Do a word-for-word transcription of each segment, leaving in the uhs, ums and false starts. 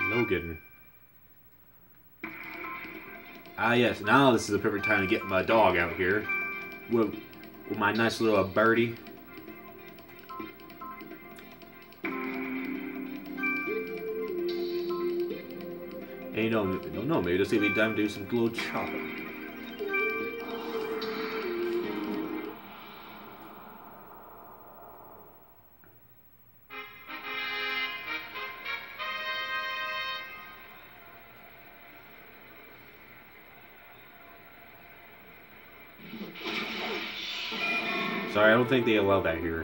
Logan. Ah, yes. Now this is the perfect time to get my dog out here. With, with my nice little birdie. Hey, you know, don't know. Maybe this will be time to do some little chopping. Sorry, I don't think they allow that here.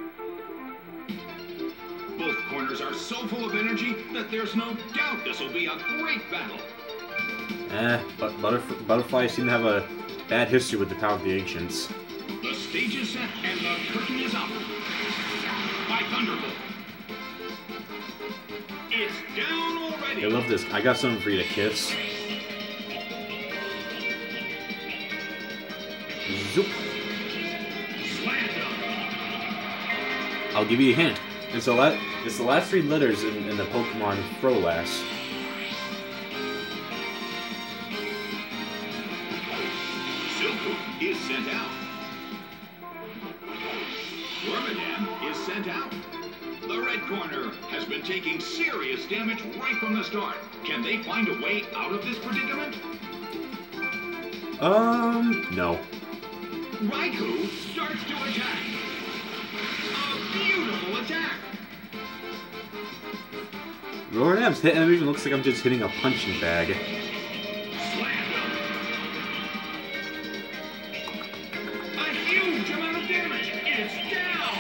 Both corners are so full of energy that there's no doubt this will be a great battle. Eh, but butterf butterflies seem to have a bad history with the Power of the Ancients. The stage is set and the curtain is up. By Thunderbolt. It's down already. I love this. I got something for you to kiss. Zoop. I'll give you a hint. It's the, la it's the last three letters in, in the Pokemon Frolas. Silcoon is sent out. Wormadam is sent out. The red corner has been taking serious damage right from the start. Can they find a way out of this predicament? Um, no. Raikou starts to attack. A beautiful attack. Wormadam's hit animation looks like I'm just hitting a punching bag. Slammed him. A huge amount of damage. It's down.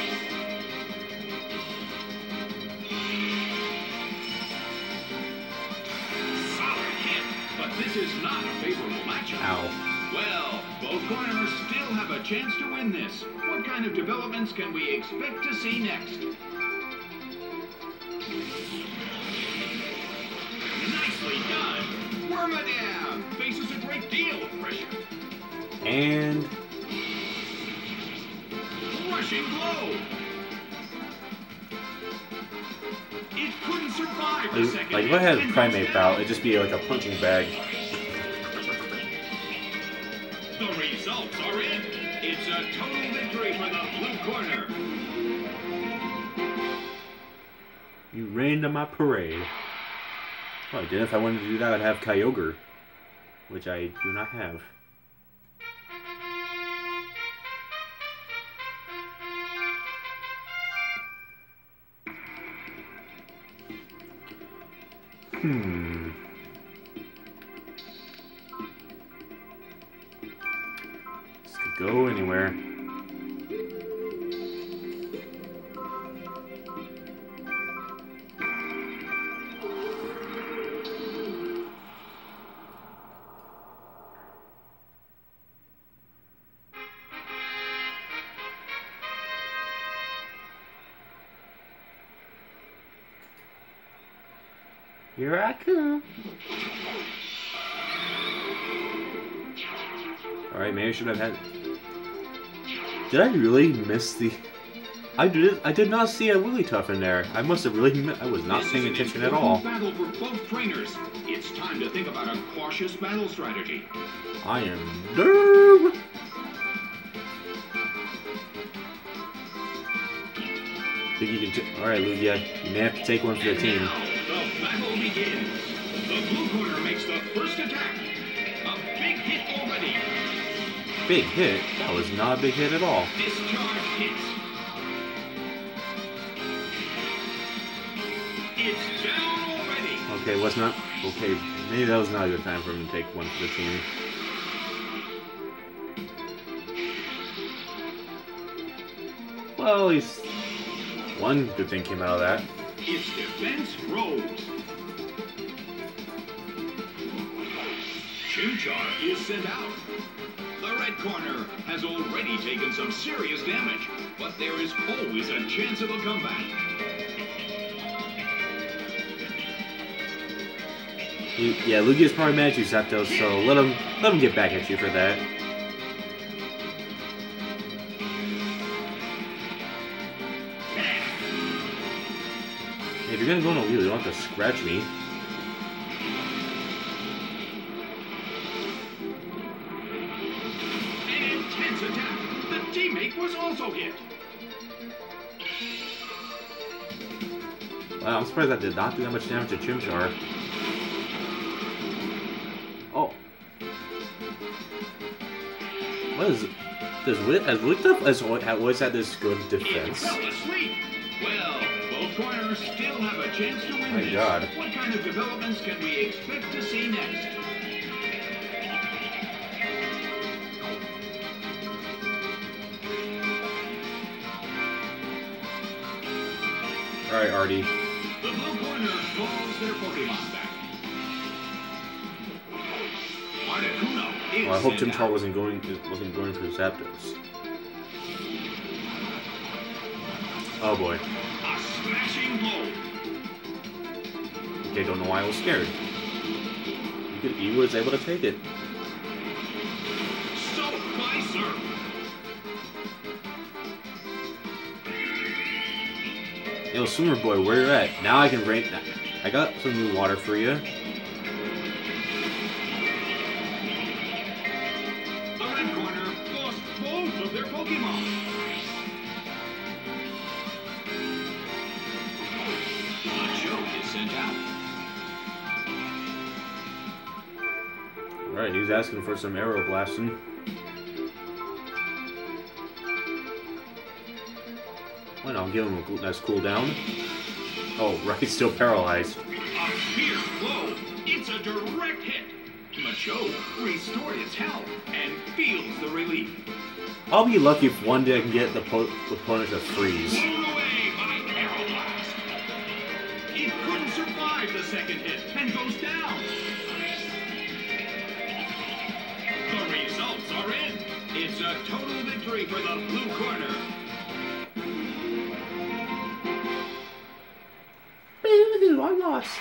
Solid hit, but this is not a favorable matchup. Ow. Well, both corners still have a chance to win this. What kind of developments can we expect to see next? Nicely done! Wormadam faces a great deal of pressure. And... Rushing blow! It couldn't survive the Like, second like if I hit had a and primate goes bout, down. it'd just be like a punching bag. The results are in. It's a total victory for the blue corner. You rained on my parade. Oh, I did. If I wanted to do that, I'd have Kyogre, which I do not have. Hmm. This could go anywhere. Here I come. Alright, maybe I should have had... Did I really miss the... I did I did not see a Wigglytuff in there. I must have really... mi- I was not This paying is an attention at important all. battle for both trainers. It's time to think about a cautious battle strategy. I am... Derb! Think you can... T Alright, Lugia. You may have to take one for the team. Now, the battle begins. The blue corner makes the first attack. A big hit already. Big hit? That was not a big hit at all. Discharge hits. It's down already. Okay, was not... Okay, maybe that was not a good time for him to take one for the team. Well, at least one good thing came out of that. Its defense rose. Chimchar is sent out. The red corner has already taken some serious damage, but there is always a chance of a comeback. You, yeah, Lugia's probably mad at you, Zapdos, so let him let him get back at you for that. If you're gonna go on a wheel, you don't have to scratch me. An intense attack. The teammate was also hit. Wow, I'm surprised that did not do that much damage to Chimchar. Oh. What is it? Does Wit has Wigglytuff has always had this good defense? It fell asleep. Well, both corners still have a chance to win My this. God. What kind of developments can we expect to see next? Alright, Artie. The blue corner calls their Pokemon back. Articuno is Well, I hope sent Chimchar out. wasn't going wasn't going for Zapdos. Oh boy. A smashing blow. Okay, don't know why I was scared. He, could, he was able to take it. Soaked by Surf. Yo, Swimmer Boy, where you at? Now I can rank that. I got some new water for you. The red corner lost both of their Pokemon. A choke is sent out. Alright, he's asking for some arrow blasting. Why not give him a cool, nice cooldown? Oh, right, he's still paralyzed. A fierce blow. It's a direct hit. Machoke restored its health and feels the relief. I'll be lucky if one day I can get the, po the opponent to freeze. Blown away by Aeroblast. It couldn't survive the second hit and goes down. The results are in. It's a total victory for the blue corner. I lost.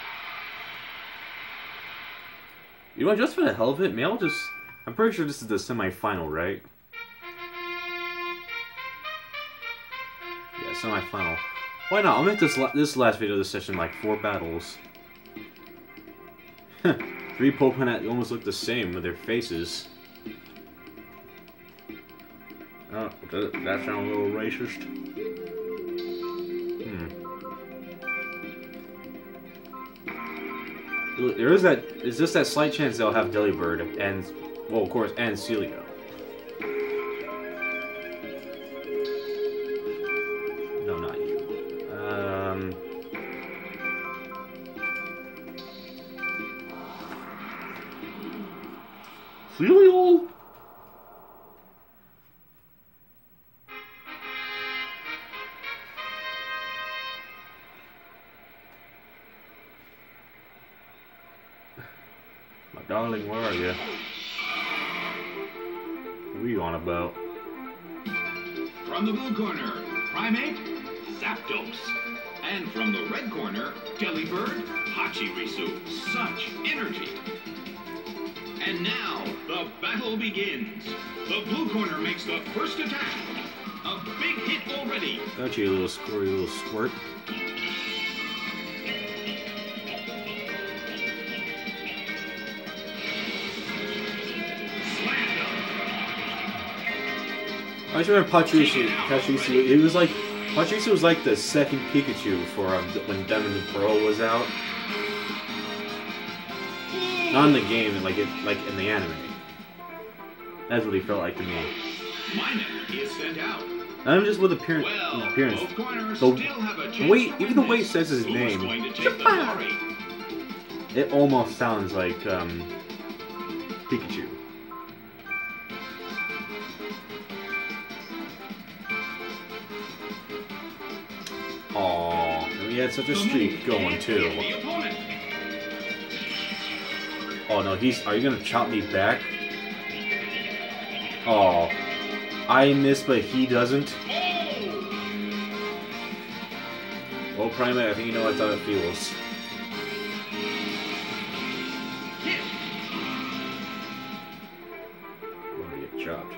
You know what, just for the hell of it, maybe I'll just... I'm pretty sure this is the semi-final, right? Yeah, semi-final. Why not? I'll make this la this last video of this session like four battles. Three Pokemon that almost look the same with their faces. Oh, that, that sounds a little racist. Hmm. There is that, it's just that slight chance they'll have Delibird and, well, of course, and Celio. No, not you. Um... Celio? My darling, where are you? What are you on about? From the blue corner, Primate, Zapdos. And from the red corner, Delibird, Hachirisu. Such energy. And now, the battle begins. The blue corner makes the first attack. A big hit already. Got you, you little squirty little squirt. I just remember Pachirisu, Pachirisu, it was like, Pachirisu was like the second Pikachu for um, when Diamond and Pearl was out. Not in the game, like it, like in the anime. That's what he felt like to me. Minot is sent out. Not just with appearance. Well, appearance. both corners The still have a chance wait, to even win the way it this. says his Who's name, going to take the glory? it almost sounds like um, Pikachu. Aww, he had such a streak going too. The opponent. Oh no, he's. Are you gonna chop me back? Oh, I miss, but he doesn't. Well, Primate, I think you know that's how it feels. Hit. We're gonna get chopped.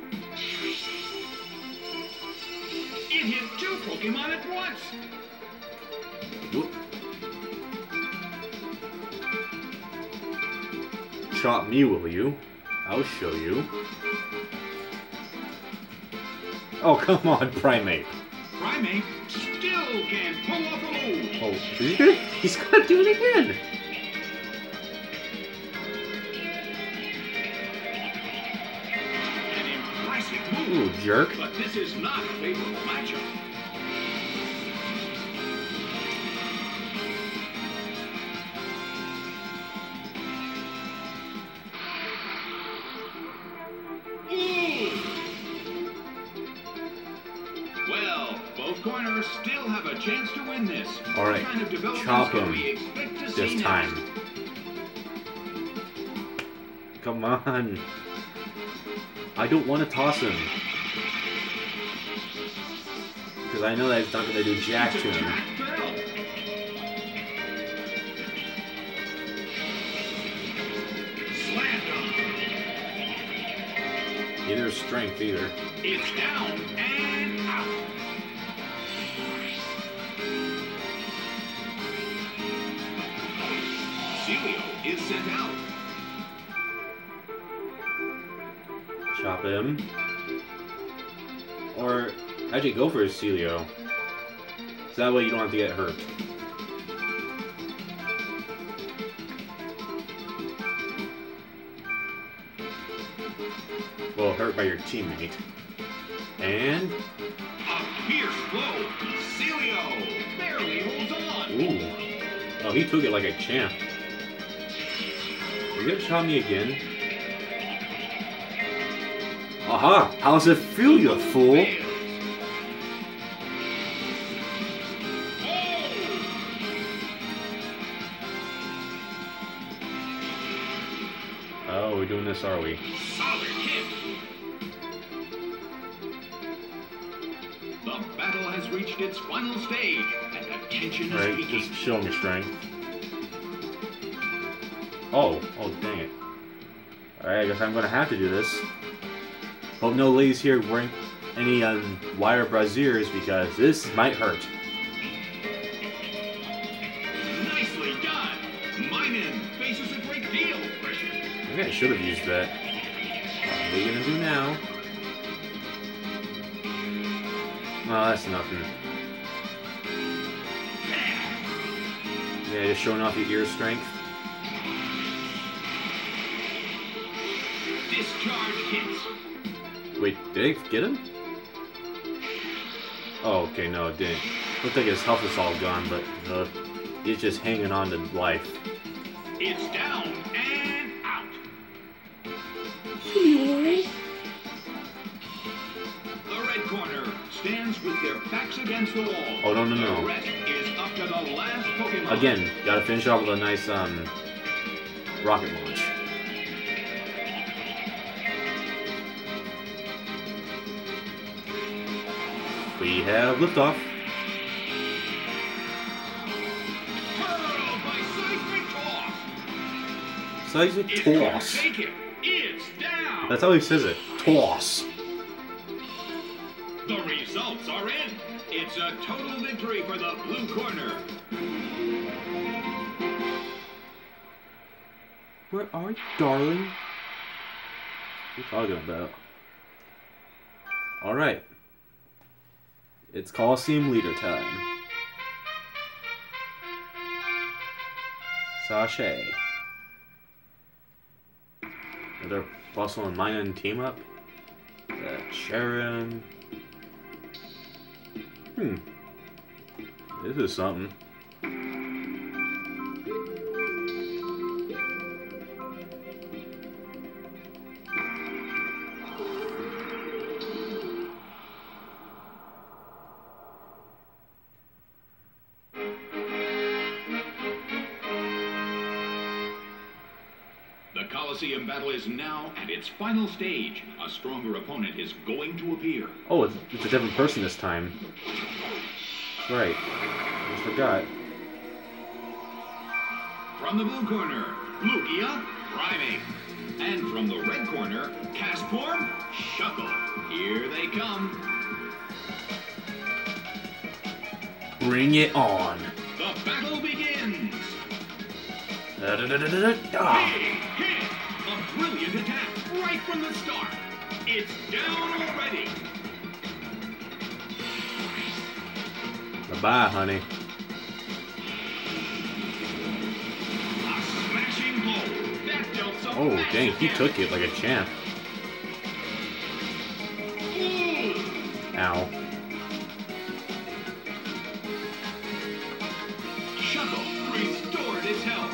It hit two Pokemon at once. Whoop. Chop me, will you? I'll show you. Oh, come on, Primeape. Primeape still can't pull off a move. Oh, is he gonna, he's gonna do it again. An impressive move. Ooh, jerk. But this is not a favorable matchup. Well, both corners still have a chance to win this. All right, What kind of developments chop can him we expect to see this next? time. Come on. I don't want to toss him. Because I know that he's not going to do jack to him. Jack Bell. Slammed him. Neither is strength either. It's down and out. Celio is sent out. Chop him. Or actually go for a Celio. So that way you don't have to get hurt. Well, hurt by your teammate. And A fierce blow. Celio barely holds on. ooh. Oh, he took it like a champ. You're gonna chop me again? Aha! How's it feel, you fool? Fails. Oh, we're doing this, are we? Solid hit. The battle has reached its final stage, and the tension is Alright, peaking. just show me strength. Oh, oh dang it. Alright, I guess I'm gonna have to do this. Hope no ladies here wearing any um, wire brassieres because this might hurt. Nicely done. Minun faces a great deal of pressure. Maybe I should have used that. What are you gonna do now? Oh, that's nothing. Yeah, just showing off your ear strength. Discharge hits. Wait, did I get him? Oh, okay, no, it didn't. Looked like his health was all gone, but uh, he's just hanging on to life. It's down and out. The red corner stands with their backs against the wall. Oh, no, no, The no. rest is up to the last Pokemon. Again, gotta finish off with a nice um rocket launch. We have liftoff. Hurled by Seismic Toss. Seismic It's gonna toss. take it. It's down. That's how he says it. Toss. The results are in. It's a total victory for the blue corner. Where are you, darling? What are you talking about? Alright. It's Coliseum leader time. Sashay. Another Bustle and Minun team up. Uh, Sharon. Hmm. This is something. The Coliseum battle is now at its final stage. A stronger opponent is going to appear. Oh, it's, it's a different person this time. That's right. I forgot. From the blue corner, Lugia, Primeape. And from the red corner, Castform, Shuckle. Here they come. Bring it on. The Da, da, da, da, da, da. Big hit! A brilliant attack right from the start. It's down already. Bye-bye, honey. A smashing blow. That dealt some Oh, massive dang, he damage. took it like a champ. Ooh. Ow. Shuckle restored its health.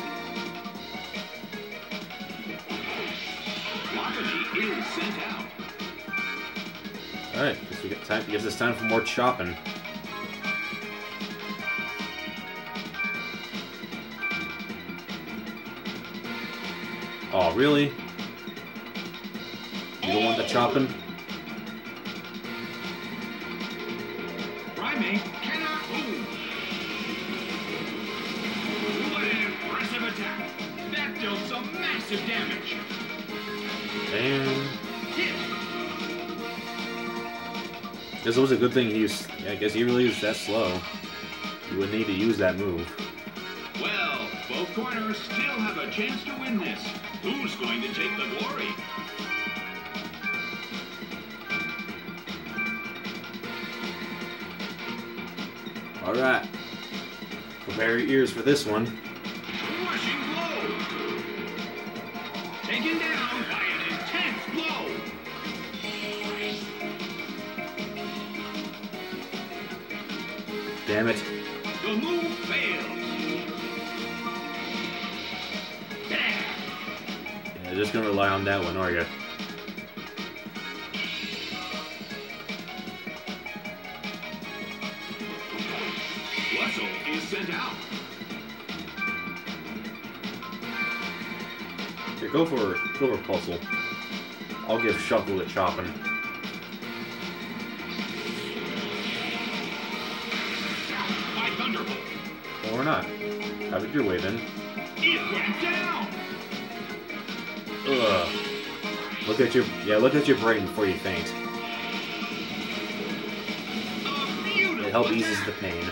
Wapiti is sent out. Alright, guess we got time. Guess it's time for more chopping. Oh, really? You don't want the chopping? Primate cannot move. What an impressive attack. That dealt some massive damage. And Hit. this was a good thing he was. I guess he really is that slow. You would need to use that move. Well, both corners still have a chance to win this. Who's going to take the glory? Alright. Prepare your ears for this one. Rushing blow. Taken down by an intense blow. Damn it. The move fails. Bam. Yeah, just gonna rely on that one, are ya? Russell is sent out. Here, go for go for puzzle. I'll give Shuckle the chopping. By Thunderbolt. Or not. Have it your way then. It went down. Ugh. Look at your yeah, look at your brain before you faint. A beautiful It helps eases attack. the pain.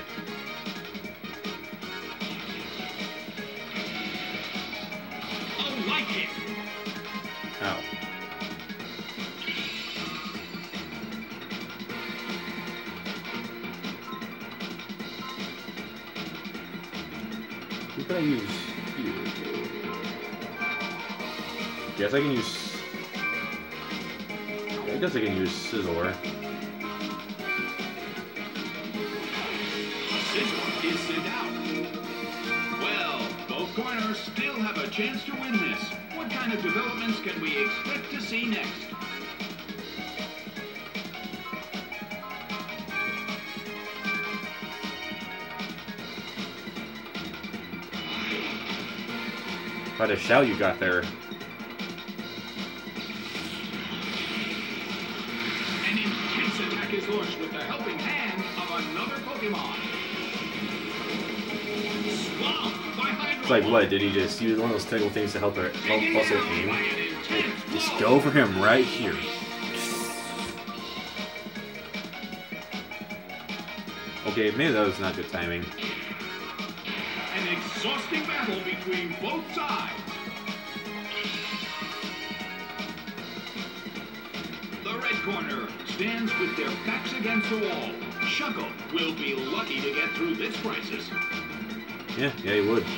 A light hit. Ow. Who can I use here? Guess I can use. I guess I can use Sizzler. Sizzler is sent out. Well, both corners still have a chance to win this. What kind of developments can we expect to see next? Quite a shout you got there. An intense attack is launched with the helping hand of another Pokemon. Swamped by Hydro. It's like what? Did he just use one of those technical things to help her help Taken Puzzle down by aim? an intense Just blow. go for him right here. Okay, maybe that was not good timing. An exhausting battle between both sides. The red corner stands with their backs against the wall. Shuckle will be lucky to get through this crisis. Yeah, yeah, he would.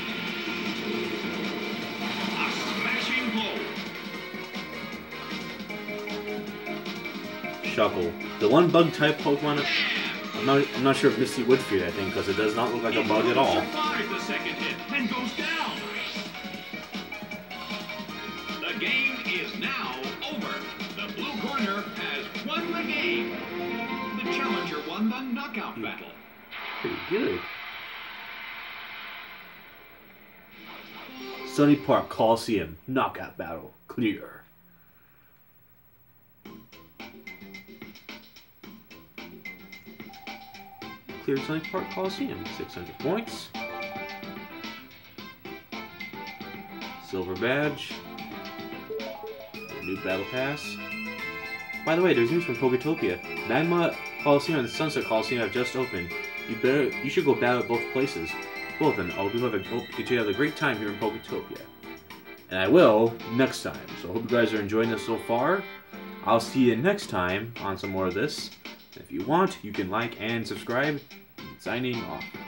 A smashing blow. Shuckle. The one bug type Pokemon. I'm not. I'm not sure if Misty would fear that thing because it does not look like a bug at all. Survives the second hit and goes down. The game is now over. The blue corner has won the game. The challenger won the knockout battle. Pretty good. Sunny Park Coliseum knockout battle clear. Cleared Sunny Park Coliseum, six hundred points. Silver badge. New battle pass. By the way, there's news from Poketopia. Magma Coliseum and Sunset Coliseum have just opened. You better, you should go battle at both places. Well then, I hope you have a, hope you have a great time here in Poketopia. And I will next time. So I hope you guys are enjoying this so far. I'll see you next time on some more of this. And if you want, you can like and subscribe. Signing off.